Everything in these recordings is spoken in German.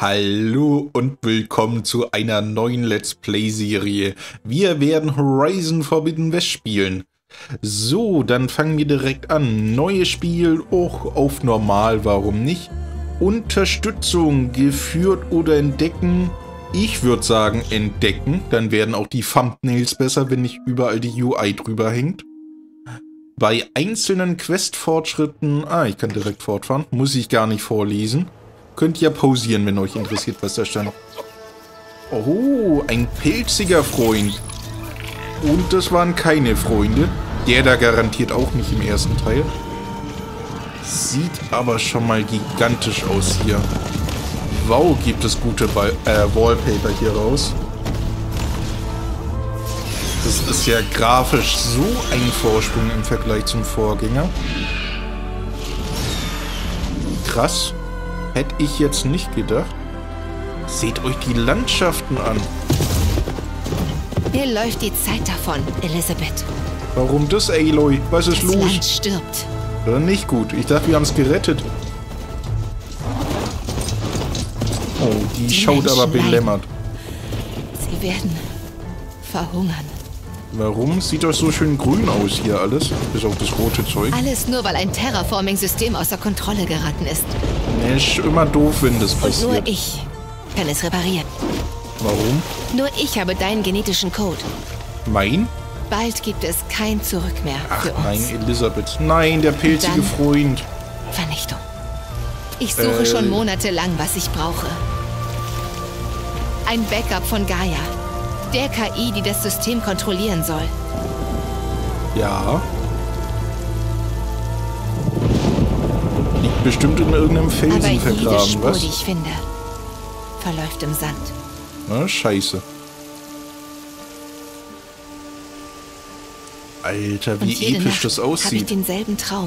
Hallo und willkommen zu einer neuen Let's Play-Serie. Wir werden Horizon Forbidden West spielen. So, dann fangen wir direkt an. Neues Spiel, auch auf normal, warum nicht? Unterstützung, geführt oder entdecken? Ich würde sagen entdecken, dann werden auch die Thumbnails besser, wenn nicht überall die UI drüber hängt. Bei einzelnen Quest-Fortschritten, ich kann direkt fortfahren, muss ich gar nicht vorlesen. Könnt ihr pausieren, wenn euch interessiert, was da stand. Oh, ein pilziger Freund. Und das waren keine Freunde. Der da garantiert auch nicht im ersten Teil. Sieht aber schon mal gigantisch aus hier. Wow, gibt es gute Wallpaper hier raus. Das ist ja grafisch so ein Vorsprung im Vergleich zum Vorgänger. Krass. Hätte ich jetzt nicht gedacht. Seht euch die Landschaften an. Mir läuft die Zeit davon, Elisabeth. Warum das, Aloy? Was ist los? Das Land stirbt. Oder nicht gut. Ich dachte, wir haben es gerettet. Oh, die schaut aber belämmert. Sie werden verhungern. Warum? Sieht doch so schön grün aus hier alles. Bis auf das rote Zeug. Alles nur, weil ein Terraforming-System außer Kontrolle geraten ist. Nee, ist immer doof, wenn das passiert. Und nur ich kann es reparieren. Warum? Nur ich habe deinen genetischen Code. Mein? Bald gibt es kein Zurück mehr für uns. Nein, Elisabeth. Nein, der pilzige Freund. Vernichtung. Ich suche schon monatelang, was ich brauche. Ein Backup von Gaia. Der KI, die das System kontrollieren soll. Ja. Liegt bestimmt in irgendeinem Felsen Aber jede vergraben, Spur, was? die ich finde, verläuft im Sand. Na, scheiße. Alter, wie Und jede episch Nacht das habe ich aussieht. denselben Traum.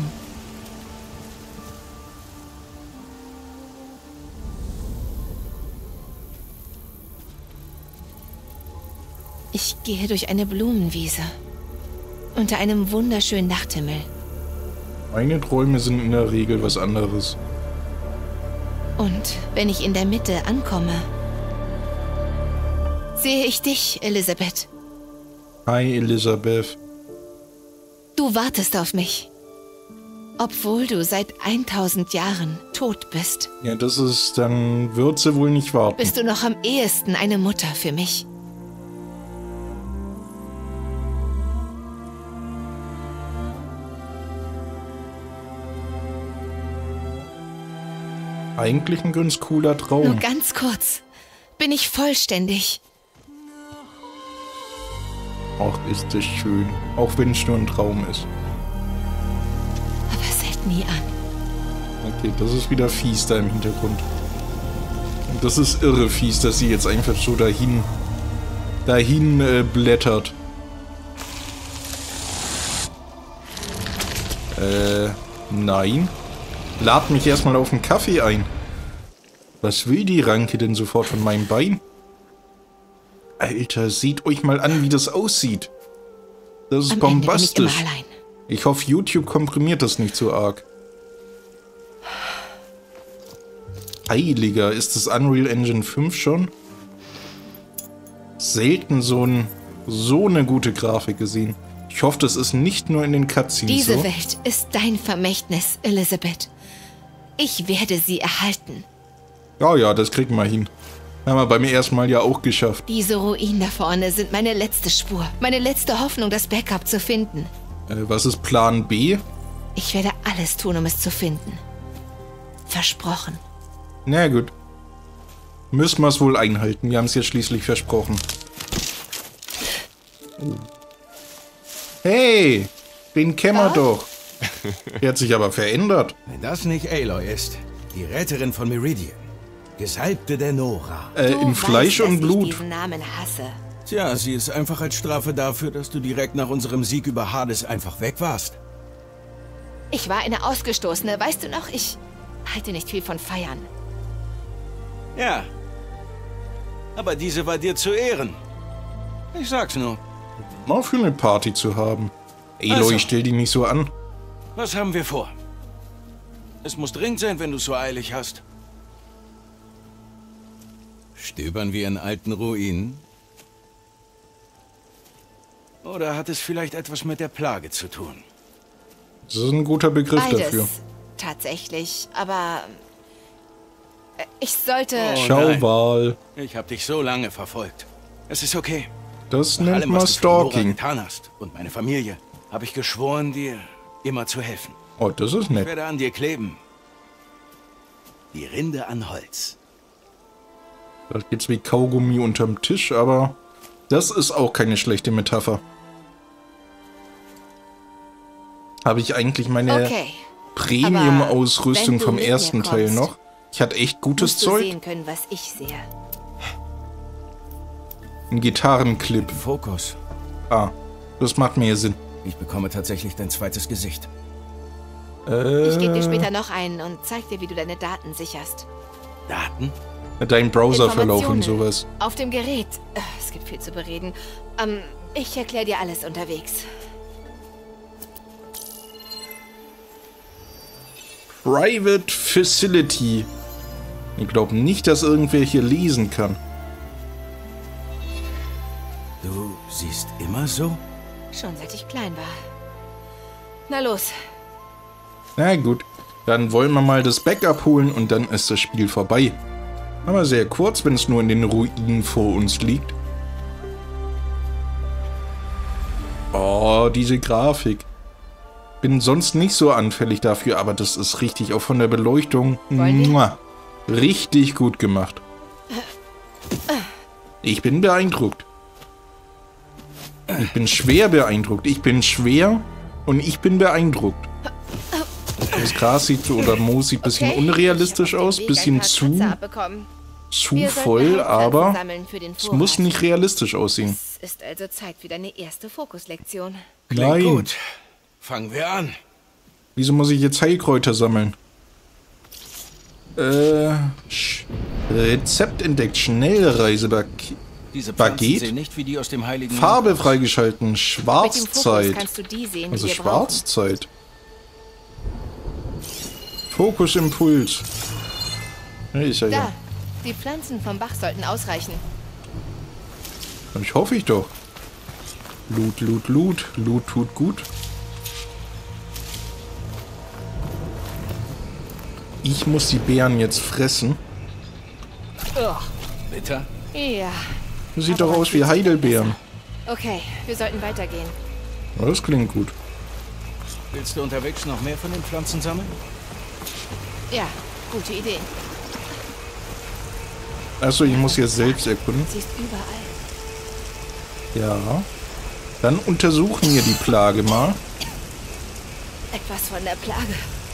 Ich gehe durch eine Blumenwiese. Unter einem wunderschönen Nachthimmel. Meine Träume sind in der Regel was anderes. Und wenn ich in der Mitte ankomme, sehe ich dich, Elisabeth. Hi, Elisabeth. Du wartest auf mich. Obwohl du seit 1000 Jahren tot bist. Ja, das ist, dann wird sie wohl nicht warten. Bist du noch am ehesten eine Mutter für mich. Eigentlich ein ganz cooler Nur Traum. ganz kurz. Bin ich vollständig. Ach, ist das schön. Auch wenn es nur ein Traum ist. Aber es hält nie an. Okay, das ist wieder fies da im Hintergrund. Und das ist irre fies, dass sie jetzt einfach so dahin blättert. Nein. Lad mich erstmal auf einen Kaffee ein. Was will die Ranke denn sofort von meinem Bein? Alter, seht euch mal an, wie das aussieht. Das ist Am Ende bin ich bombastisch. immer allein. Ich hoffe, YouTube komprimiert das nicht so arg. Heiliger, ist das Unreal Engine 5 schon? Selten so eine gute Grafik gesehen. Ich hoffe, das ist nicht nur in den Cutscenes Diese so. Welt ist dein Vermächtnis, Elisabeth. Ich werde sie erhalten. Ja, das kriegen wir hin. Haben wir beim ersten Mal ja auch geschafft. Diese Ruinen da vorne sind meine letzte Spur. Meine letzte Hoffnung, das Backup zu finden. Was ist Plan B? Ich werde alles tun, um es zu finden. Versprochen. Na gut. Müssen wir es wohl einhalten. Wir haben es ja schließlich versprochen. Hey, den kennen wir doch. Der hat sich aber verändert. Wenn das nicht Aloy ist, die Retterin von Meridian, Gesalbte der Nora. In Fleisch und Blut. Ich diesen Namen hasse. Tja, sie ist einfach als Strafe dafür, dass du direkt nach unserem Sieg über Hades einfach weg warst. Ich war eine Ausgestoßene, weißt du noch? Ich halte nicht viel von Feiern. Ja. Aber diese war dir zu Ehren. Ich sag's nur. Mal für eine Party zu haben. Aloy, Also. stell die nicht so an. Was haben wir vor? Es muss dringend sein, wenn du es so eilig hast. Stöbern wir in alten Ruinen? Oder hat es vielleicht etwas mit der Plage zu tun? Das ist ein guter Begriff Beides, dafür. tatsächlich. Aber ich sollte... Oh, Schauwahl. Ich habe dich so lange verfolgt. Es ist okay. Das Nach nennt allem, man was du für Nora Stalking. getan hast und meine Familie, habe ich geschworen, dir immer zu helfen. Oh, das ist Ich nett. werde an dir kleben. Die Rinde an Holz. Das gibt's wie Kaugummi unterm Tisch, aber das ist auch keine schlechte Metapher. Habe ich eigentlich meine Okay. Premium-Ausrüstung Aber wenn vom du mit ersten mir Teil kommst, noch? Ich hatte echt gutes Musst du Zeug. sehen können, was ich sehe. Ein Gitarrenclip. Fokus. Ah, das macht mehr Sinn. Ich bekomme tatsächlich dein zweites Gesicht. Ich gebe dir später noch einen und zeig dir, wie du deine Daten sicherst. Daten? Dein Browserverlauf und Informationen sowas. Auf dem Gerät. Es gibt viel zu bereden. Ich erkläre dir alles unterwegs. Private Facility. Ich glaube nicht, dass irgendwer hier lesen kann. Du siehst immer so? Schon seit ich klein war. Na los. Na gut, dann wollen wir mal das Backup holen und dann ist das Spiel vorbei. Aber sehr kurz, wenn es nur in den Ruinen vor uns liegt. Oh, diese Grafik. Bin sonst nicht so anfällig dafür, aber das ist richtig, auch von der Beleuchtung. Muah, richtig gut gemacht. Ich bin beeindruckt. Ich bin schwer beeindruckt. Ich bin schwer und ich bin beeindruckt. Das Gras sieht so, oder Moos sieht ein bisschen unrealistisch aus, bisschen zu voll, aber es muss nicht realistisch aussehen. Es ist also Zeit für deine erste Fokuslektion. Klingt Nein. gut. Fangen wir an. Wieso muss ich jetzt Heilkräuter sammeln? Rezept entdeckt. Schnellreisepaket. Diese Baguette? Pflanzen sehen nicht wie die aus dem Heiligen Farbe Land aus. freigeschalten. Mit dem Fokus Schwarzzeit. kannst du die sehen, Also die wir brauchen. Schwarzzeit. Fokusimpuls. Ja, ist ja Da, ja. die Pflanzen vom Bach sollten ausreichen. Ich hoffe ich doch. Loot, Loot, Loot. Loot tut gut. Ich muss die Beeren jetzt fressen. Bitter? Ja. Das sieht Aber doch aus wie Heidelbeeren. Okay, wir sollten weitergehen. Ja, das klingt gut. Willst du unterwegs noch mehr von den Pflanzen sammeln? Ja, gute Idee. Achso, ich muss jetzt selbst erkunden. Sie ist überall. Ja. Dann untersuchen wir die Plage mal. Etwas von der Plage.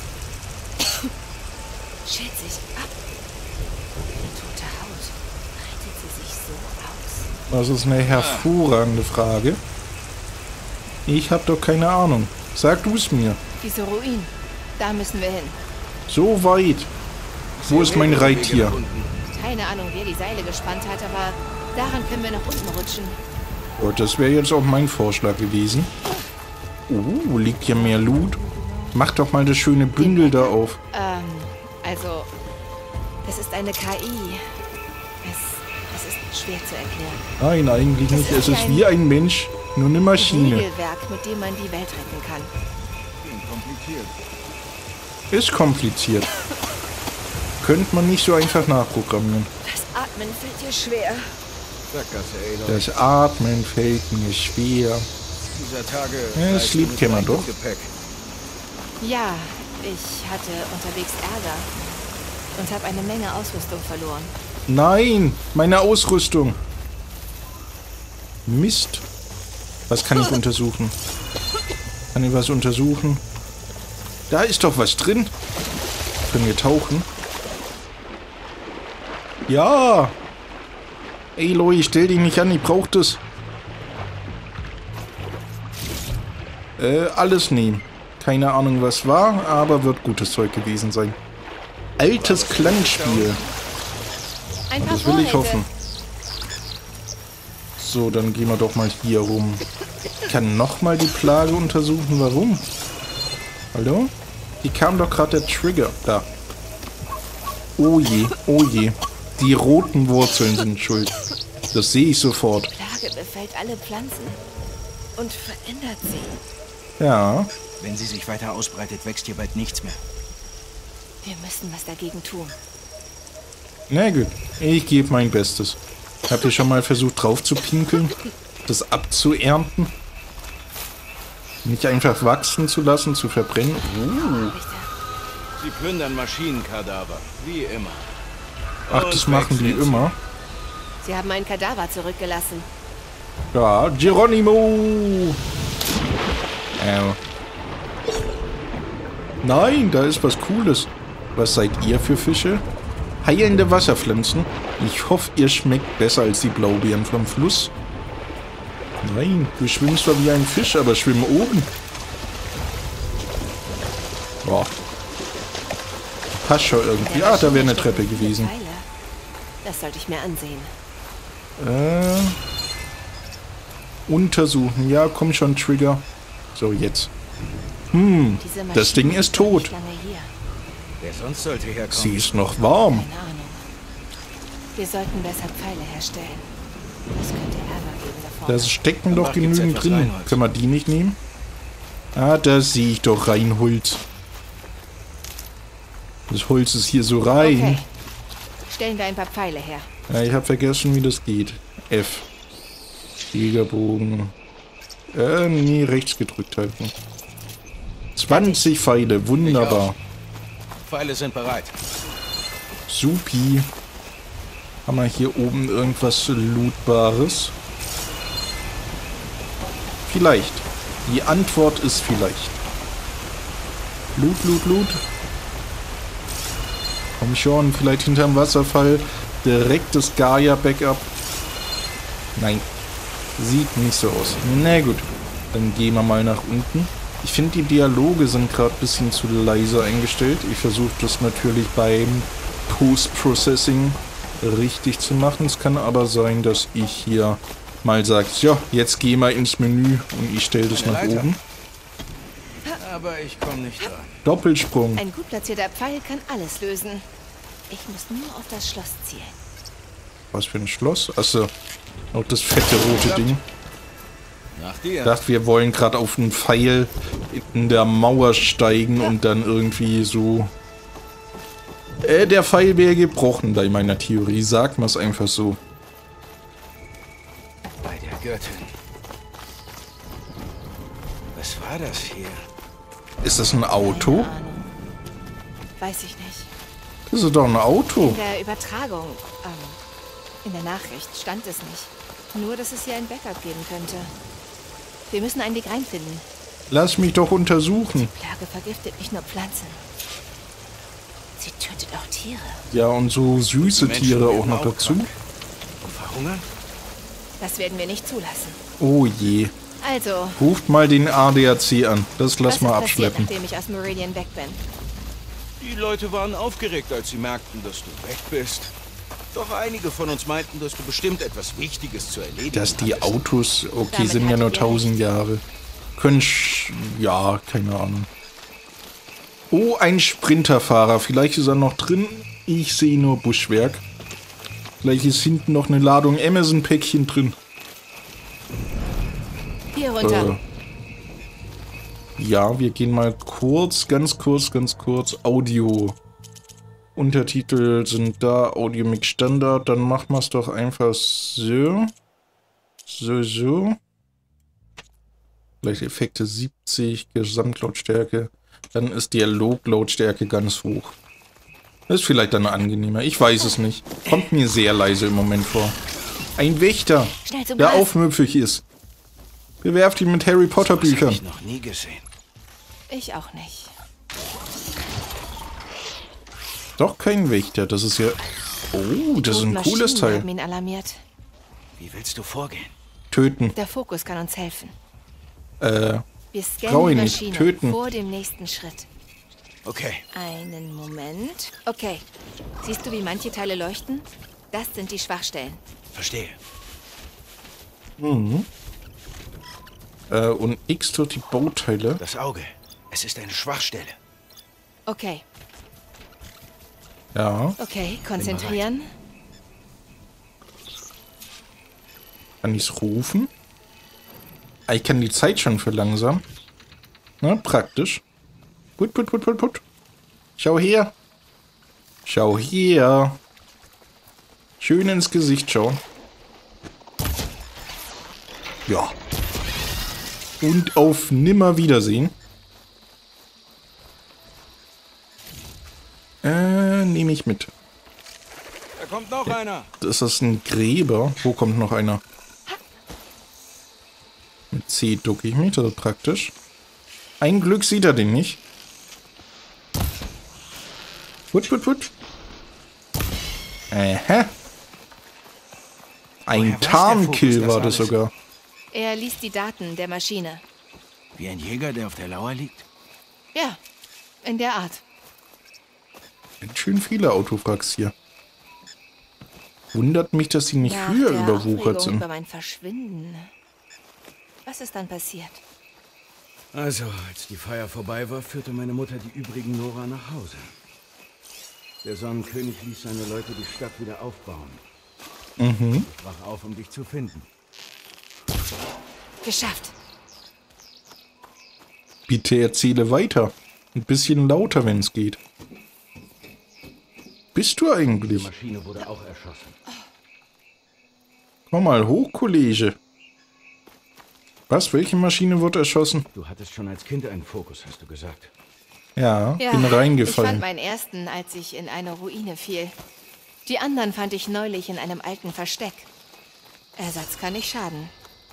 Schält sich ab. Eine tote Haut. Reitet sie sich so aus? Das ist eine hervorragende Frage. Ich habe doch keine Ahnung. Sag du es mir. Diese Ruinen. Da müssen wir hin. So weit. Wo ist mein Reittier? Keine Ahnung, wer die Seile gespannt hat, aber daran können wir nach unten rutschen. Oh, das wäre jetzt auch mein Vorschlag gewesen. Liegt hier mehr Loot? Mach doch mal das schöne Bündel da auf. Also, das ist eine KI. Es ist schwer zu erklären. Nein, eigentlich Das nicht. ist Es ist wie wie ein Mensch, nur eine Maschine. Regelwerk, mit dem man die Welt retten kann. Kompliziert. Ist kompliziert. Könnte man nicht so einfach nachprogrammieren. Das Atmen fällt dir schwer. Sackgasse, Aloy. Das Atmen fällt mir schwer. Dieser Tage... Ja, reist Sleep du mit kann man deinem doch. Gepäck. Ja, ich hatte unterwegs Ärger und habe eine Menge Ausrüstung verloren. Nein, meine Ausrüstung. Mist. Was kann ich untersuchen? Kann ich was untersuchen? Da ist doch was drin. Können wir tauchen? Ja. Aloy, stell dich nicht an, ich brauch das. Alles nehmen. Keine Ahnung, was war, aber wird gutes Zeug gewesen sein. Altes Klangspiel. Ein paar Das will ich Vorräte. hoffen. So, dann gehen wir doch mal hier rum. Ich kann nochmal die Plage untersuchen. Warum? Hallo? Hier kam doch gerade der Trigger. Da. Oh je, oh je. Die roten Wurzeln sind schuld. Das sehe ich sofort. Die Plage befällt alle Pflanzen und verändert sie. Ja. Wenn sie sich weiter ausbreitet, wächst hier bald nichts mehr. Wir müssen was dagegen tun. Na gut, ich gebe mein Bestes. Habt ihr schon mal versucht drauf zu pinkeln? Das abzuernten? Nicht einfach wachsen zu lassen, zu verbrennen? Sie plündern Maschinenkadaver, wie immer. Ach, das machen die immer. Sie haben einen Kadaver zurückgelassen. Ja, Geronimo! Nein, da ist was Cooles. Was seid ihr für Fische? Heilende Wasserpflanzen. Ich hoffe, ihr schmeckt besser als die Blaubeeren vom Fluss. Nein, du schwimmst zwar wie ein Fisch, aber schwimm oben. Boah. Passt schon irgendwie. Ah, da wäre eine Treppe gewesen. Das sollte ich mir ansehen. Untersuchen. Ja, komm schon, Trigger. So, jetzt. Das Ding ist tot. Wer sonst sollte herkommen? Sie ist noch warm. Keine Ahnung. Wir sollten besser Pfeile herstellen. Das könnte Ärger geben davor. Da stecken doch Ach, gibt's genügend etwas drin. Reinholz? Können wir die nicht nehmen? Ah, da sehe ich doch Reinholz. Das Holz ist hier so rein. Okay. Stellen wir ein paar Pfeile her. Ja, ich habe vergessen, wie das geht. F. Jägerbogen. Nee, rechts gedrückt halten. 20 Pfeile, wunderbar. Pfeile sind bereit. Supi. Haben wir hier oben irgendwas Lootbares? Vielleicht. Die Antwort ist vielleicht. Loot, Loot, Loot. Komm schon, vielleicht hinterm Wasserfall. Direkt das Gaia-Backup. Nein. Sieht nicht so aus. Na gut. Dann gehen wir mal nach unten. Ich finde, die Dialoge sind gerade ein bisschen zu leise eingestellt. Ich versuche das natürlich beim Post-Processing richtig zu machen. Es kann aber sein, dass ich hier mal sage, ja, jetzt geh mal ins Menü und ich stelle das nach oben. Aber ich komme nicht dran. Doppelsprung. Ein gut platzierter Pfeil kann alles lösen. Ich muss nur auf das Schloss zielen. Was für ein Schloss? Achso, auch das fette rote Ding. Nach dir. Ich dachte, wir wollen gerade auf einen Pfeil in der Mauer steigen und dann irgendwie so... der Pfeil wäre gebrochen, da in meiner Theorie. Sagt man es einfach so. Bei der Göttin. Was war das hier? Ist das ein Auto? Keine Ahnung. Weiß ich nicht. Das ist doch ein Auto. In der Übertragung, in der Nachricht stand es nicht. Nur, dass es hier ein Backup geben könnte. Wir müssen einen Weg reinfinden. Lass mich doch untersuchen. Die Plage vergiftet nicht nur Pflanzen. Sie tötet auch Tiere. Ja, und so süße Menschen Tiere auch werden noch auch dazu. krank. Und verhungern? Das werden wir nicht zulassen. Oh je. Also, Ruft mal den ADAC an. Das lass was mal ist passiert, abschleppen. nachdem ich aus Meridian weg bin? Die Leute waren aufgeregt, als sie merkten, dass du weg bist. Doch einige von uns meinten, dass du bestimmt etwas Wichtiges zu erledigen Dass die hattest. Autos, okay, Damit sind ja nur hattet ihr 1000 Jahre. Können, ja, keine Ahnung. Oh, ein Sprinterfahrer. Vielleicht ist er noch drin. Ich sehe nur Buschwerk. Vielleicht ist hinten noch eine Ladung Amazon-Päckchen drin. Hier runter. Ja, wir gehen mal kurz, ganz kurz. Audio. Untertitel sind da, Audio-Mix Standard. Dann machen wir es doch einfach so. So. Vielleicht Effekte 70, Gesamtlautstärke. Dann ist Dialoglautstärke ganz hoch. Das ist vielleicht dann angenehmer. Ich weiß es nicht. Kommt mir sehr leise im Moment vor. Ein Wächter, Schnell zum der Gras. aufmüpfig ist. Bewerft ihn mit Harry Potter Das habe Büchern. ich noch nie gesehen. Ich auch nicht. Doch kein Wächter, das ist ja... Oh, das ist ein Maschinen cooles Teil. haben ihn alarmiert. Wie willst du vorgehen? Töten. Der Fokus kann uns helfen. Brauch Wir ich scannen die nicht. Maschine Töten. vor dem nächsten Schritt. Okay. Einen Moment. Okay. Siehst du, wie manche Teile leuchten? Das sind die Schwachstellen. Verstehe. Und X tut die Bauteile. Das Auge. Es ist eine Schwachstelle. Okay. Ja. Okay, konzentrieren. Kann ich es rufen? Ah, ich kann die Zeit schon verlangsamen. Na, praktisch. Put, put, put, put, put. Schau her. Schau her. Schön ins Gesicht schauen. Ja. Und auf Nimmerwiedersehen. Nehme ich mit. Da kommt noch einer. Das ist ein Gräber. Wo kommt noch einer? Mit C ducke ich mich, das ist praktisch. Ein Glück sieht er den nicht. Put, put, put. Ein Woher weiß der Tarnkill Fokus das war das alles? sogar. Er liest die Daten der Maschine. Wie ein Jäger, der auf der Lauer liegt. Ja, in der Art. Ganz schön viele Autofracks hier. Wundert mich, dass sie nicht Nach früher der überwuchert Aufregung sind. über mein Verschwinden. Was ist dann passiert? Also, als die Feier vorbei war, führte meine Mutter die übrigen Nora nach Hause. Der Sonnenkönig ließ seine Leute die Stadt wieder aufbauen. Mhm. Ich brach auf, um dich zu finden. Geschafft. Bitte erzähle weiter. Ein bisschen lauter, wenn es geht. Bist du Die eigentlich? Maschine wurde auch erschossen. Komm mal hoch, Kollege. Was? Welche Maschine wurde erschossen? Du hattest schon als Kind einen Fokus, hast du gesagt. Ja, Ja, bin ich fand reingefallen. meinen ersten, als ich in eine Ruine fiel. Die anderen fand ich neulich in einem alten Versteck. Ersatz kann nicht schaden.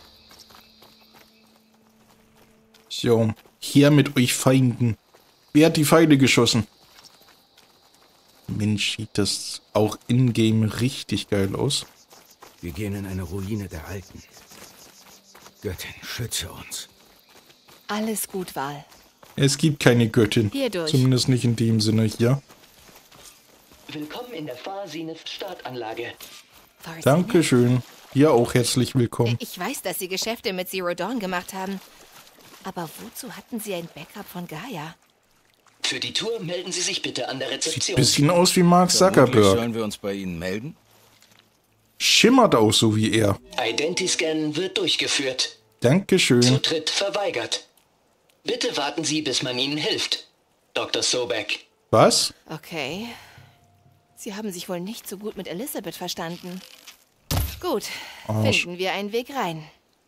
So, her mit euch Feinden. Wer hat die Pfeile geschossen? Mensch, sieht das auch in-game richtig geil aus. Wir gehen in eine Ruine der Alten. Göttin, schütze uns. Alles gut, Val. Es gibt keine Göttin. Hierdurch. Zumindest nicht in dem Sinne hier. Willkommen in der Far-Zenith-Startanlage. Farsi. Dankeschön. Hier auch herzlich willkommen. Ich weiß, dass Sie Geschäfte mit Zero Dawn gemacht haben. Aber wozu hatten Sie ein Backup von Gaia? Für die Tour melden Sie sich bitte an der Sieht Rezeption. ein bisschen aus wie Mark Vermutlich Zuckerberg. sollen wir uns bei Ihnen melden? Schimmert auch so wie er. Identiscan wird durchgeführt. Dankeschön. Zutritt verweigert. Bitte warten Sie, bis man Ihnen hilft. Dr. Sobek. Was? Okay. Sie haben sich wohl nicht so gut mit Elizabeth verstanden. Gut, finden wir einen Weg rein.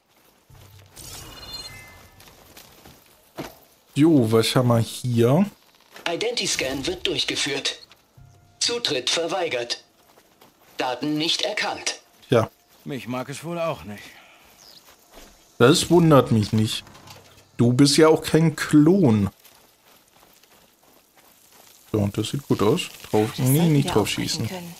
Jo, was haben wir hier? Identiscan wird durchgeführt. Zutritt verweigert. Daten nicht erkannt. Ja, Mich mag es wohl auch nicht. das wundert mich nicht. Du bist ja auch kein Klon. So, das sieht gut aus. Drauf, Das nee, sollten nicht wir drauf aufbrechen schießen. können.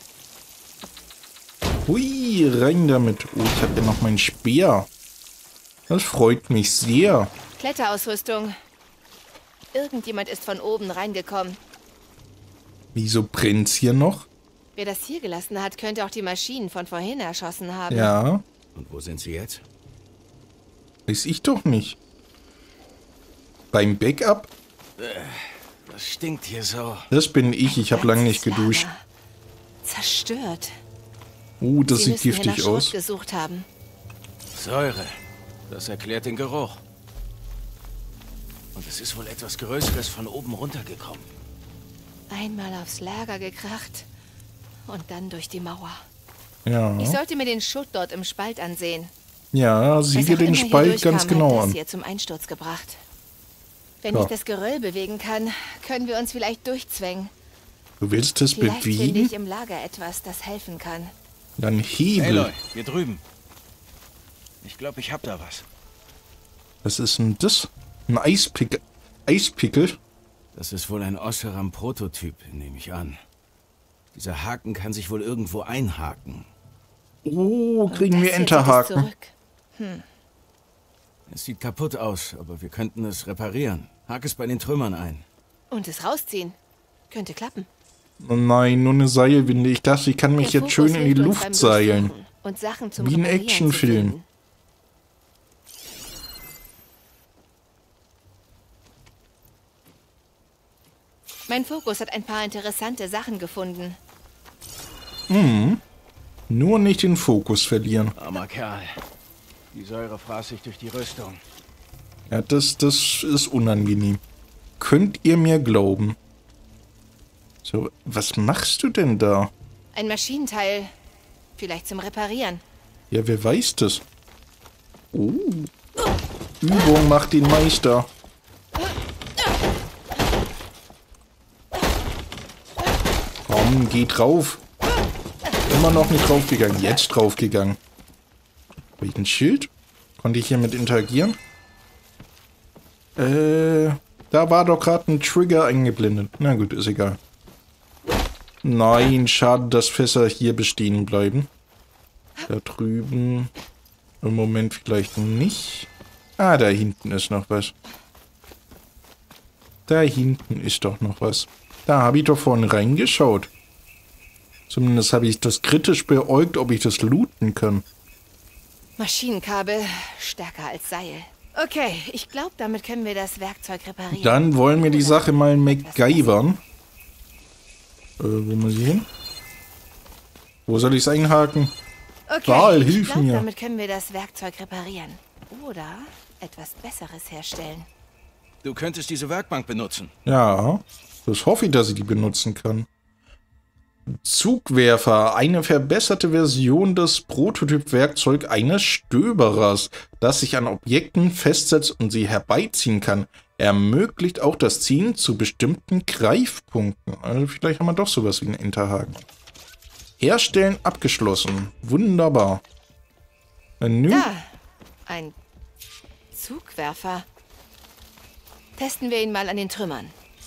Hui, rein damit. Oh, ich habe ja noch meinen Speer. Das freut mich sehr. Kletterausrüstung. Irgendjemand ist von oben reingekommen. Wieso brennt's hier noch? Wer das hier gelassen hat, könnte auch die Maschinen von vorhin erschossen haben. Ja, Und wo sind Sie jetzt? weiß ich doch nicht. Beim Backup? Das stinkt hier so. Das bin ich. Ich habe lange nicht Ganzes geduscht. Lager. Zerstört. Oh, das Sie sieht müssen hier nach giftig Schrott aus. gesucht haben. Säure. Das erklärt den Geruch. Und es ist wohl etwas Größeres von oben runtergekommen. Einmal aufs Lager gekracht und dann durch die Mauer. Ja, Ich sollte mir den Schutt dort im Spalt ansehen. ja, sieh Was dir auch den immer hier Spalt ganz durchkam, genau hat das an. hier zum Einsturz gebracht. Wenn Ja. ich das Geröll bewegen kann, können wir uns vielleicht durchzwängen. Du willst es Vielleicht finde bewegen? ich im Lager etwas, das helfen kann. Dann Hebel. Aloy, hier drüben. Ich glaube, ich hab da was. Was ist denn das? Ein Eispickel. Eispickel? Das ist wohl ein Osseram-Prototyp, nehme ich an. Dieser Haken kann sich wohl irgendwo einhaken. Oh, Und kriegen das wir hier zieht es Enterhaken. zurück. Es sieht kaputt aus, aber wir könnten es reparieren. Hake es bei den Trümmern ein. Und es rausziehen. Könnte klappen. Oh nein, nur eine Seilwinde. Ich dachte, ich kann mich Der jetzt Fokus schön in die hilft uns Luft beim seilen. Durchsuchen Und Sachen zum Wie ein Reparieren zu Actionfilm. finden. Mein Fokus hat ein paar interessante Sachen gefunden. Nur nicht den Fokus verlieren. Armer Kerl. Die Säure fraß sich durch die Rüstung. Ja, das ist unangenehm. Könnt ihr mir glauben? So, was machst du denn da? Ein Maschinenteil. Vielleicht zum Reparieren. Ja, wer weiß das? Oh. Übung macht den Meister. Komm, geh drauf. Immer noch nicht draufgegangen. Jetzt draufgegangen. Habe ich ein Schild? Konnte ich hiermit interagieren? Da war doch gerade ein Trigger eingeblendet. Na gut, ist egal. Nein, schade, dass Fässer hier bestehen bleiben. Da drüben. Im Moment vielleicht nicht. Ah, da hinten ist noch was. Da hinten ist doch noch was. Da habe ich doch vorhin reingeschaut. Zumindest habe ich das kritisch beäugt, ob ich das looten kann. Maschinenkabel stärker als Seil. Okay, ich glaube, damit können wir das Werkzeug reparieren. Dann wollen wir die Sache mal MacGyvern. Wo muss ich hin? Wo soll ich es einhaken? Okay, Val, ich hilf glaube, mir. damit können wir das Werkzeug reparieren. Oder etwas Besseres herstellen. Du könntest diese Werkbank benutzen. Ja, das hoffe ich, dass ich die benutzen kann. Zugwerfer, eine verbesserte Version des Prototyp-Werkzeugs eines Stöberers, das sich an Objekten festsetzt und sie herbeiziehen kann. Ermöglicht auch das Ziehen zu bestimmten Greifpunkten. Also vielleicht haben wir doch sowas wie einen Enterhaken. Herstellen abgeschlossen. Wunderbar. Menü. Da, ein Zugwerfer. Testen wir ihn mal an den Trümmern.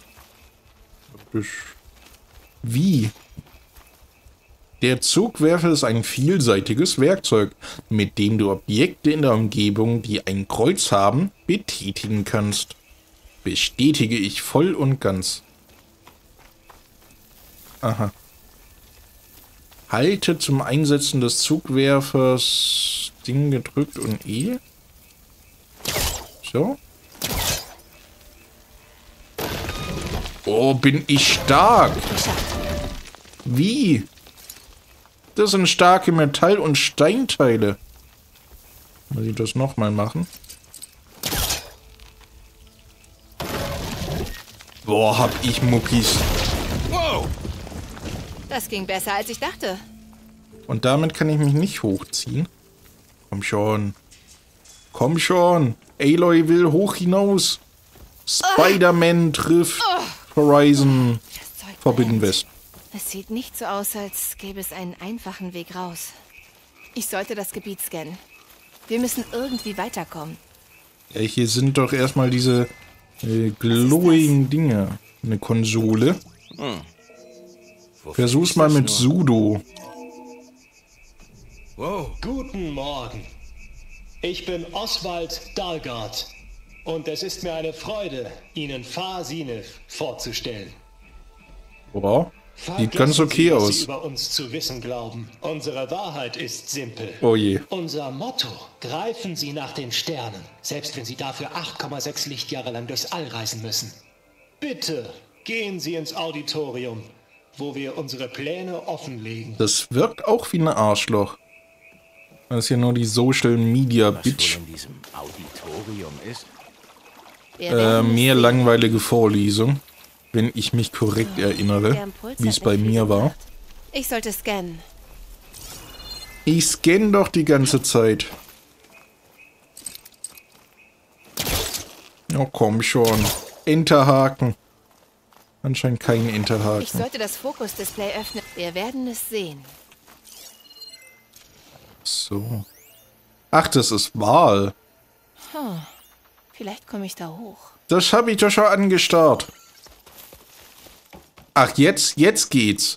Wie? Der Zugwerfer ist ein vielseitiges Werkzeug, mit dem du Objekte in der Umgebung, die ein Kreuz haben, betätigen kannst. Bestätige ich voll und ganz. Aha. Halte zum Einsetzen des Zugwerfers Ding gedrückt und E. So. Oh, bin ich stark. Geschafft. Wie? Das sind starke Metall- und Steinteile. Muss ich das nochmal machen? Boah, hab ich Muckis. Wow! Das ging besser, als ich dachte. Und damit kann ich mich nicht hochziehen. Komm schon. Komm schon. Aloy will hoch hinaus. Spider-Man trifft Horizon Das Zeug Forbidden brennt. West. Es sieht nicht so aus, als gäbe es einen einfachen Weg raus. Ich sollte das Gebiet scannen. Wir müssen irgendwie weiterkommen. Ja, hier sind doch erstmal diese glowing Dinge. Eine Konsole. Versuch's mal mit Sudo. Wow. Guten Morgen. Ich bin Oswald Dalgard und es ist mir eine Freude, Ihnen Far Sinif vorzustellen. Boah, sieht Vergessen ganz okay Sie, was aus. Sie über uns zu wissen glauben. Unsere Wahrheit ist simpel. Oh je. Unser Motto: Greifen Sie nach den Sternen, selbst wenn Sie dafür 8,6 Lichtjahre lang durchs All reisen müssen. Bitte gehen Sie ins Auditorium, wo wir unsere Pläne offenlegen. Das wirkt auch wie ein Arschloch. Das ist ja nur die Social Media Was wohl Bitch. in diesem Auditorium ist? Wir werden es Mehr sehen. langweilige Vorlesung, wenn ich mich korrekt erinnere, Der Impuls wie es hat bei nicht viel mir war. gemacht. Ich sollte scannen. Ich scanne doch die ganze Zeit. Oh, komm schon. Enterhaken. Anscheinend kein Ich Enterhaken. sollte das Fokus-Display öffnen. Wir werden es sehen. So. Ach, das ist Wahl. Vielleicht komme ich da hoch. Das habe ich doch schon angestarrt. Ach, jetzt geht's.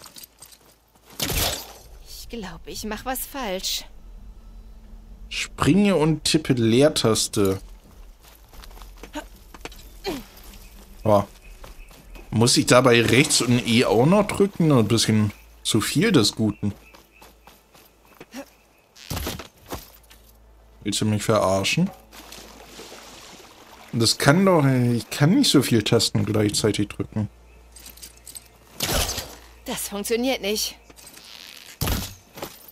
Ich glaube, ich mache was falsch. Springe und tippe Leertaste. Oh. Muss ich dabei rechts und E auch noch drücken? Ein bisschen zu viel des Guten. Willst du mich verarschen? Das kann doch... Ich kann nicht so viele Tasten gleichzeitig drücken. Das funktioniert nicht.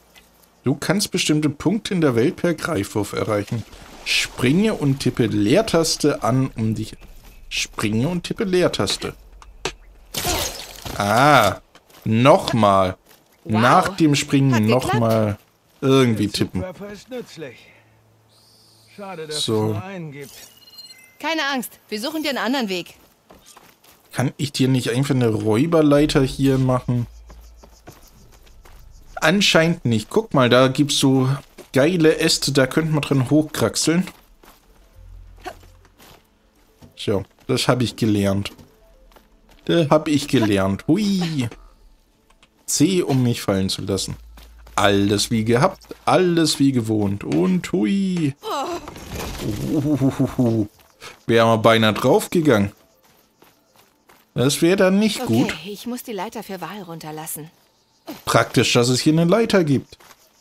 Du kannst bestimmte Punkte in der Welt per Greifwurf erreichen. Springe und tippe Leertaste an, um dich... Springe und tippe Leertaste. Ah, nochmal. Wow. Nach dem Springen Hat nochmal irgendwie tippen. Zugwerfer ist nützlich. Schade, dass So. es nur einen gibt. Keine Angst, wir suchen dir einen anderen Weg. Kann ich dir nicht einfach eine Räuberleiter hier machen? Anscheinend nicht. Guck mal, da gibt's so geile Äste, da könnte man drin hochkraxeln. So, das habe ich gelernt. Das habe ich gelernt. Hui. C, um mich fallen zu lassen. Alles wie gehabt, alles wie gewohnt. Und hui. Wäre mal beinahe draufgegangen. Das wäre dann nicht Okay, gut. ich muss die Leiter für Val runterlassen. Praktisch, dass es hier eine Leiter gibt.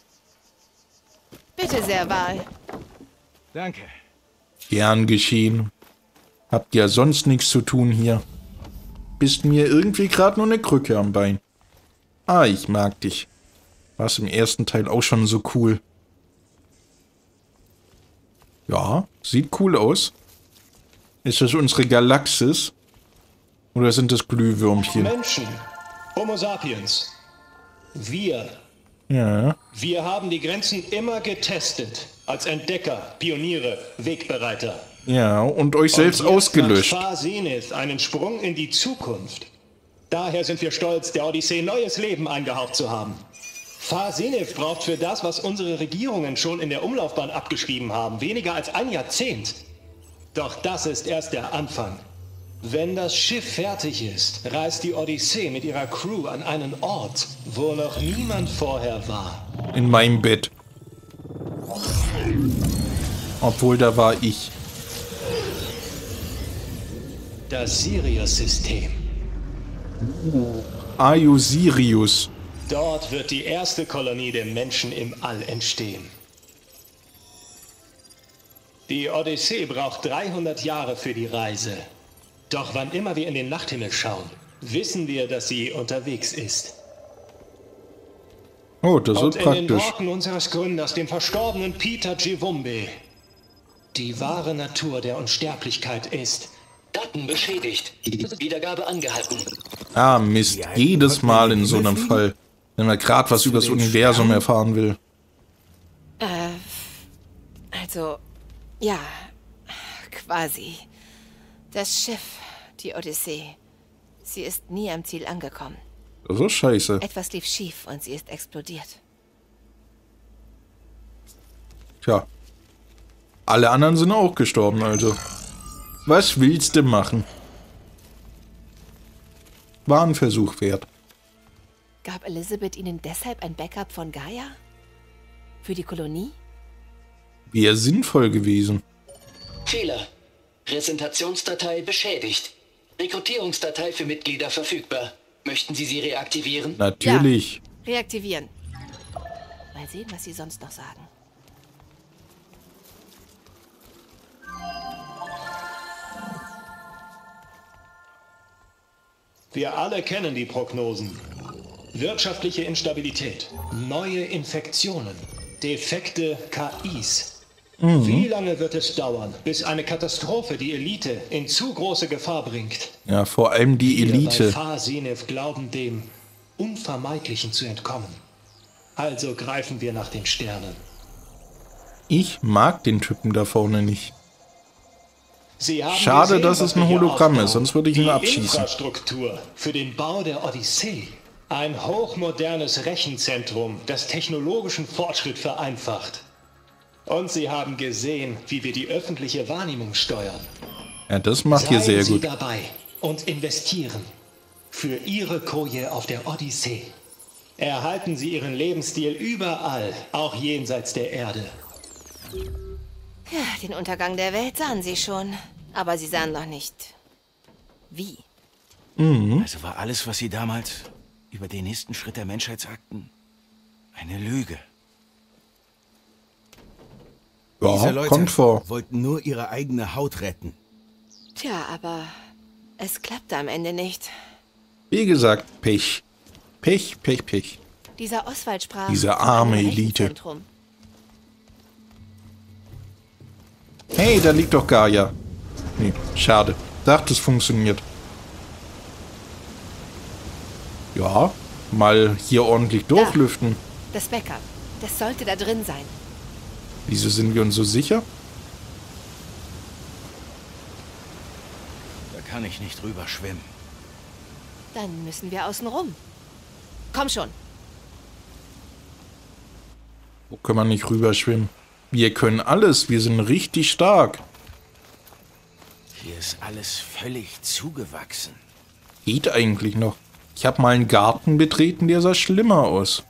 Bitte sehr, Val. Danke. Gern geschehen. Habt ja sonst nichts zu tun hier. Bist mir irgendwie gerade nur eine Krücke am Bein. Ah, ich mag dich. War's im ersten Teil auch schon so cool. Ja, sieht cool aus. Ist das unsere Galaxis? Oder sind das Glühwürmchen? Menschen, Homo sapiens. Wir Ja. haben die Grenzen immer getestet. Als Entdecker, Pioniere, Wegbereiter. Ja, und euch selbst Und jetzt ausgelöscht. macht Far Zenith einen Sprung in die Zukunft. Daher sind wir stolz, der Odyssee neues Leben eingehaucht zu haben. Far Zenith braucht für das, was unsere Regierungen schon in der Umlaufbahn abgeschrieben haben, weniger als ein Jahrzehnt. Doch das ist erst der Anfang. Wenn das Schiff fertig ist, reist die Odyssee mit ihrer Crew an einen Ort, wo noch niemand vorher war. In meinem Bett. Obwohl, da war ich. Das Sirius-System. Ayu Sirius. Dort wird die erste Kolonie der Menschen im All entstehen. Die Odyssee braucht 300 Jahre für die Reise. Doch wann immer wir in den Nachthimmel schauen, wissen wir, dass sie unterwegs ist. Oh, das Und ist in den praktisch. Worten unseres Gründers, dem verstorbenen Peter Givumbi, die wahre Natur der Unsterblichkeit ist. Daten beschädigt. Wiedergabe angehalten. Ah, Mist. Jedes Mal in so einem Fall. Wenn man gerade was über das Universum erfahren will. Also, ja, quasi. Das Schiff, die Odyssee. Sie ist nie am Ziel angekommen. Das ist scheiße. Etwas lief schief und sie ist explodiert. Tja. Alle anderen sind auch gestorben, also. Was willst du machen? War ein Versuch wert. Gab Elizabeth ihnen deshalb ein Backup von Gaia? Für die Kolonie? Wäre sinnvoll gewesen. Fehler. Präsentationsdatei beschädigt. Rekrutierungsdatei für Mitglieder verfügbar. Möchten Sie sie reaktivieren? Natürlich. Ja, reaktivieren. Mal sehen, was sie sonst noch sagen. Wir alle kennen die Prognosen. Wirtschaftliche Instabilität, neue Infektionen, defekte KIs. Wie lange wird es dauern, bis eine Katastrophe die Elite in zu große Gefahr bringt? Ja, vor allem die Wir bei Elite. Far Zenith glauben dem Unvermeidlichen zu entkommen. Also greifen wir nach den Sternen. Ich mag den Typen da vorne nicht. Sie haben Schade, gesehen, dass was es ein wir hier Hologramm aufbauen. ist, sonst würde ich ihn Die abschießen. Infrastruktur für den Bau der Odyssee. Ein hochmodernes Rechenzentrum, das technologischen Fortschritt vereinfacht. Und Sie haben gesehen, wie wir die öffentliche Wahrnehmung steuern. Ja, das macht ihr sehr Seien Sie gut. dabei und investieren. Für Ihre Koje auf der Odyssee. Erhalten Sie Ihren Lebensstil überall, auch jenseits der Erde. Ja, den Untergang der Welt sahen sie schon. Aber sie sahen noch nicht, wie. Also war alles, was Sie damals über den nächsten Schritt der Menschheit sagten, eine Lüge. Diese Ja, Leute kommt vor. wollten nur ihre eigene Haut retten. Tja, aber es klappte am Ende nicht. Wie gesagt, Pech. Pech, Pech, Pech. Dieser Oswald sprach. Diese arme von einem Elite. Rechenzentrum. Hey, da liegt doch Gaia. Nee, schade. Dachte, es funktioniert. Ja, mal hier ordentlich durchlüften. Das Backup. Das sollte da drin sein. Wieso sind wir uns so sicher? Da kann ich nicht drüber schwimmen. Dann müssen wir außen rum. Komm schon. Wo können wir nicht rüberschwimmen? Wir können alles. Wir sind richtig stark. Hier ist alles völlig zugewachsen. Geht eigentlich noch. Ich habe mal einen Garten betreten, der sah schlimmer aus.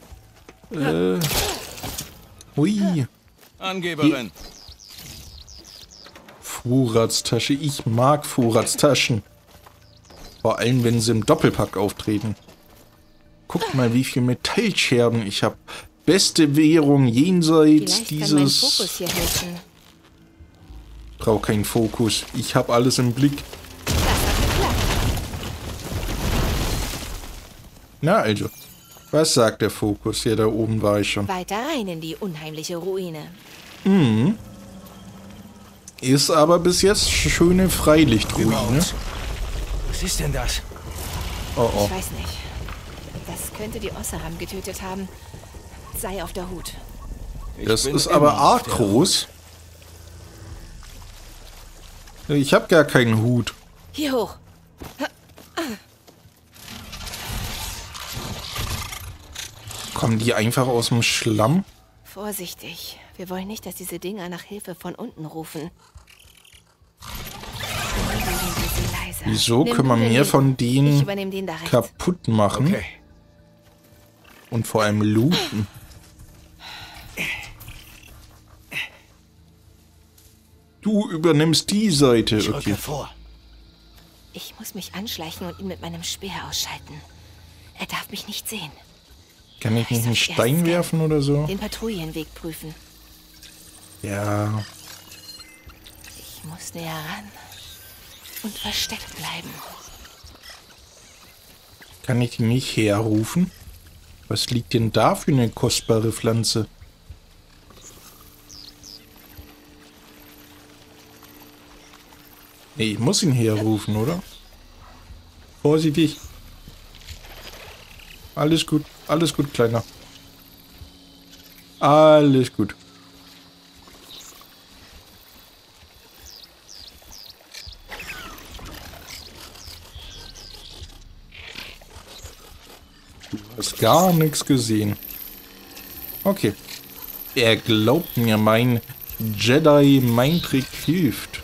Hui. Angeberin. Vorratstasche. Ich mag Vorratstaschen. Vor allem, wenn sie im Doppelpack auftreten. Guckt mal, wie viele Metallscherben ich habe. Beste Währung jenseits Vielleicht kann mein dieses... Fokus hier helfen. Brauch keinen Fokus. Ich habe alles im Blick. Das hat geklappt. Na also, was sagt der Fokus? Ja, da oben war ich schon. Weiter rein in die unheimliche Ruine. Ist aber bis jetzt schöne Freilichtruine. Was ist denn das? Oh oh. Ich weiß nicht. Das könnte die Osseram getötet haben. Sei auf der Hut. Das bin ist aber immer arg auf der groß. Ich habe gar keinen Hut. Hier hoch. Kommen die einfach aus dem Schlamm? Vorsichtig. Wir wollen nicht, dass diese Dinger nach Hilfe von unten rufen. Leise. Wieso Nimm können wir du den mehr Weg. von Ich denen übernehme den da rechts. kaputt machen? Okay. Und vor allem looten? Du übernimmst die Seite. Ich rücke Okay. vor. Ich muss mich anschleichen und ihn mit meinem Speer ausschalten. Er darf mich nicht sehen. Kann ich nicht einen Ich soll Stein erst werfen oder so? Den Patrouillenweg prüfen. Ja. Ich muss näher ran und versteckt bleiben. Kann ich die nicht herrufen? Was liegt denn da für eine kostbare Pflanze? Nee, ich muss ihn herrufen, oder? Vorsichtig. Alles gut, Kleiner. Alles gut. Du hast gar nichts gesehen. Okay. Er glaubt mir, mein Jedi-Mindtrick hilft.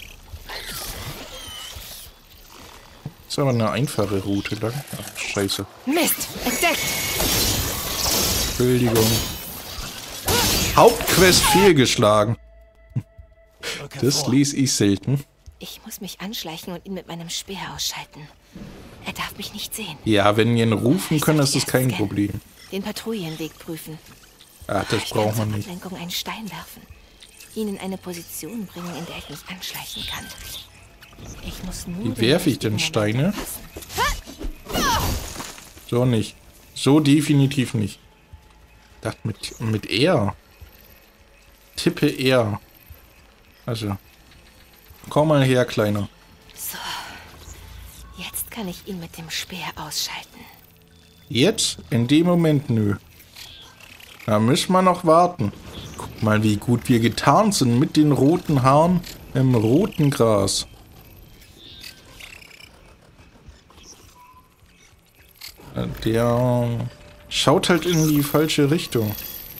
Ist aber eine einfache Route lang. Ach, scheiße. Mist! Entdeckt! Entschuldigung. Hauptquest fehlgeschlagen. Das lese ich selten. Ich muss mich anschleichen und ihn mit meinem Speer ausschalten. Er darf mich nicht sehen. Ja, wenn wir ihn rufen Ich können, soll ist das erst kein scannen. Problem. Den Patrouillenweg prüfen. Ach, das Ich kann braucht man zur nicht. Ablenkung einen Stein werfen. Ihn in eine Position bringen, in der ich mich anschleichen kann. Ich muss nur Wie den werfe ich denn richtigen Moment Steine? verpassen. So nicht. So definitiv nicht. Das mit R. Tippe R. Also. Komm mal her, Kleiner. So. Jetzt kann ich ihn mit dem Speer ausschalten. Jetzt? In dem Moment nö. Da müssen wir noch warten. Guck mal, wie gut wir getarnt sind mit den roten Haaren im roten Gras. Der schaut halt in die falsche Richtung.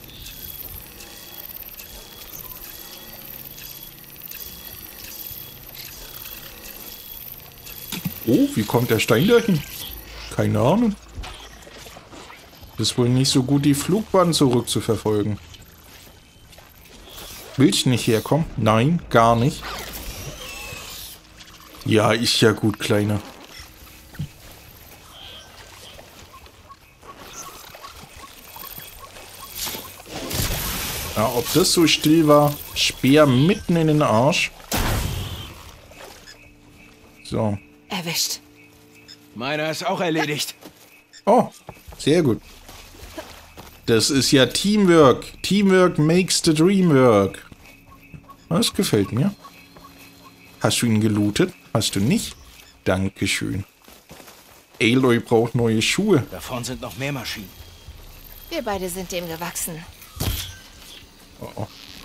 Oh, wie kommt der Stein dahin? Keine Ahnung. Ist wohl nicht so gut, die Flugbahn zurückzuverfolgen. Willst du nicht herkommen? Nein, gar nicht. Ja, ist ja gut, Kleiner. Ja, ob das so still war, Speer mitten in den Arsch. So. Erwischt. Meiner ist auch erledigt. Oh, sehr gut. Das ist ja Teamwork. Teamwork makes the dream work. Das gefällt mir. Hast du ihn gelootet? Hast du nicht? Dankeschön. Aloy braucht neue Schuhe. Da vorne sind noch mehr Maschinen. Wir beide sind dem gewachsen. Oh, oh.